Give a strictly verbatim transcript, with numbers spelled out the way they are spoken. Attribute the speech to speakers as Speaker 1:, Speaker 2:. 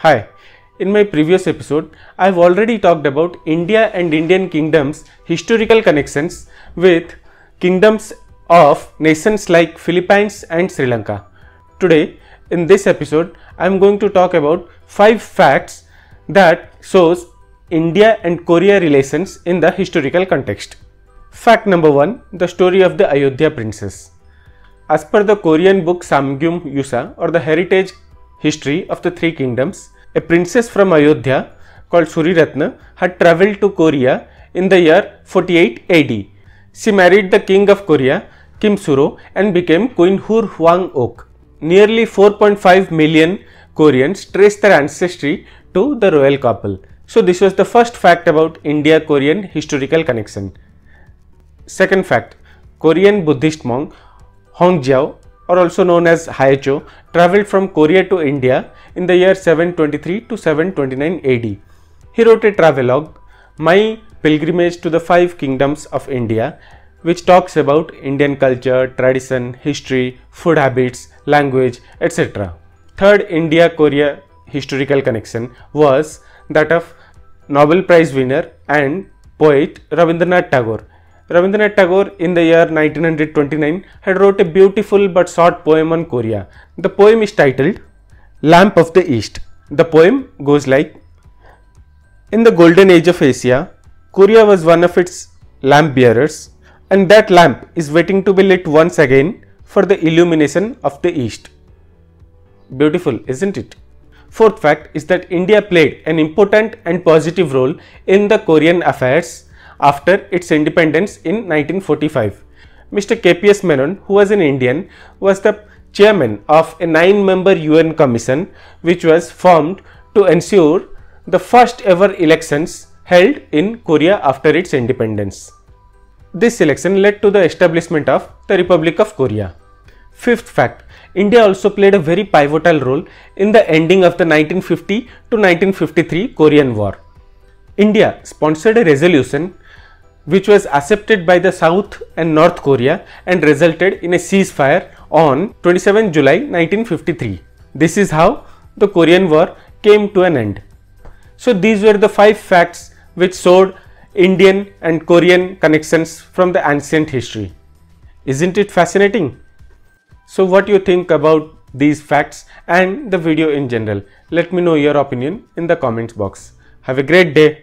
Speaker 1: Hi, in my previous episode, I have already talked about India and Indian kingdoms' historical connections with kingdoms of nations like Philippines and Sri Lanka. Today, in this episode, I am going to talk about five facts that shows India and Korea relations in the historical context. Fact number one, the story of the Ayodhya princess. As per the Korean book Samgyum Yusa, or the heritage history of the three kingdoms, a princess from Ayodhya called Suriratna had travelled to Korea in the year forty-eight A D. She married the king of Korea, Kim Suro, and became Queen Hur Hwang-ok. Nearly four point five million Koreans trace their ancestry to the royal couple. So this was the first fact about India-Korean historical connection. Second fact, Korean Buddhist monk Hongjiao, or also known as Haecho, travelled from Korea to India in the year seven twenty-three to seven twenty-nine A D. He wrote a travelogue, My Pilgrimage to the Five Kingdoms of India, which talks about Indian culture, tradition, history, food habits, language, et cetera. Third India-Korea historical connection was that of Nobel Prize winner and poet Rabindranath Tagore. Rabindranath Tagore in the year nineteen twenty-nine had wrote a beautiful but short poem on Korea. The poem is titled Lamp of the East. The poem goes like, in the golden age of Asia, Korea was one of its lamp bearers, and that lamp is waiting to be lit once again for the illumination of the East. Beautiful, isn't it? Fourth fact is that India played an important and positive role in the Korean affairs after its independence in nineteen forty-five. Mister K P S Menon, who was an Indian, was the chairman of a nine-member U N commission which was formed to ensure the first ever elections held in Korea after its independence. This election led to the establishment of the Republic of Korea. Fifth fact, India also played a very pivotal role in the ending of the nineteen fifty to nineteen fifty-three Korean War. India sponsored a resolution which was accepted by the South and North Korea and resulted in a ceasefire on twenty-seventh July nineteen fifty-three. This is how the Korean War came to an end. So these were the five facts which showed Indian and Korean connections from the ancient history. Isn't it fascinating? So what do you think about these facts and the video in general? Let me know your opinion in the comments box. Have a great day.